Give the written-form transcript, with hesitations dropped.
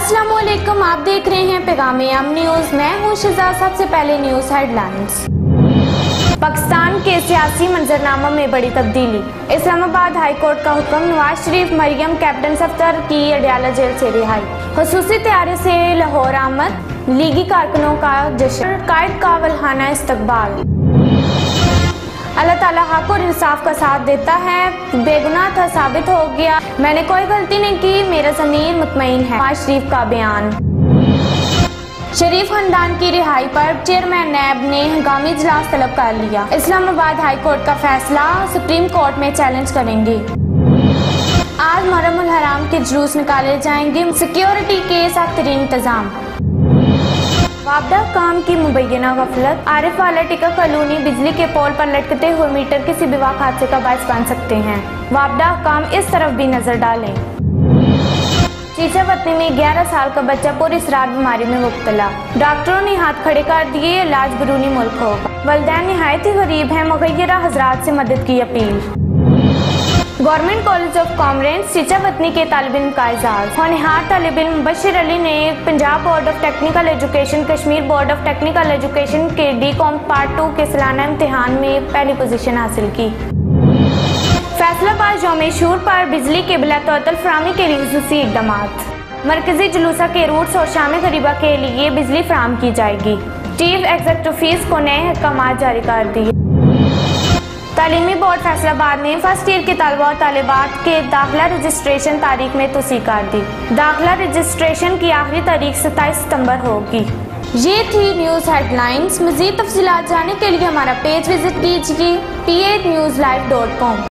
अस्सलामुअलैकुम, आप देख रहे हैं पैगाम-ए-अमन न्यूज। मैं हूं शिजा। सबसे पहले न्यूज हेडलाइंस। पाकिस्तान के सियासी मंजरनामा में बड़ी तब्दीली। इस्लामाबाद हाई कोर्ट का हुक्म, नवाज शरीफ, मरियम कैप्टन सफ्तर की अडयाला जेल से रिहाई। खुसूसी तैयारी से लाहौर आमद, लीगी कारकुनों का जश्न, कायद का वल्हाना इस्तकबाल। अल्लाह ताला हक और इंसाफ का साथ देता है, बेगुनाह था साबित हो गया, मैंने कोई गलती नहीं की, मेरा ज़मीर मुतमईन है। नवाज शरीफ का बयान। शरीफ खानदान की रिहाई पर चेयरमैन नैब ने हंगामी इजलास तलब कर लिया। इस्लामाबाद हाई कोर्ट का फैसला सुप्रीम कोर्ट में चैलेंज करेंगे। आज मुहर्रम उल हराम के जुलूस निकाले जाएंगे, सिक्योरिटी के सख्त तरीन इंतजाम। वापदा काम की मुबैना गफलत, आरिफ वाला टिका कॉलोनी बिजली के पोल पर लटकते हुए मीटर किसी भी वाक़ हादसे का बायस बन सकते हैं। वापदा काम इस तरफ भी नजर डालें। चीचावतनी में 11 साल का बच्चा पूरी सरार बीमारी में मुब्तला, डॉक्टरों ने हाथ खड़े कर दिए, इलाज बैरूनी मुल्क होगा। वल्दैन निहायत ही गरीब है, मुगैयरा हजरात से मदद की अपील। Government college of commerce Chichawatni के तालिब इल्म का एजाज। होनहार तालिब इल्म मुबश्शिर अली ने Punjab board of technical education, Kashmir board of technical education के डी.कॉम पार्ट 2 के सालाना इम्तिहान में पहली पोजीशन हासिल की। फैसलाबाद यौम शूर पर बिजली के बिलातअतल फराहमी के लिए खुसूसी इक़दामात। मरकजी जुलूसा के रूट्स और शामी गरीबा के लिए बिजली फराहम की जाएगी। चीफ एग्जीक्यूटिव को नए अहकाम जारी कर दिए। तालीमी बोर्ड फैसलाबाद ने फर्स्ट ईयर के तलबा और तालिबात के दाखिला रजिस्ट्रेशन तारीख में तोसी कर दी। दाखिला रजिस्ट्रेशन की आखिरी तारीख 27 सितंबर होगी। ये थी न्यूज हेडलाइंस। मजीद तफसीलात जानने के लिए हमारा पेज विजिट कीजिए pa@newslive.com।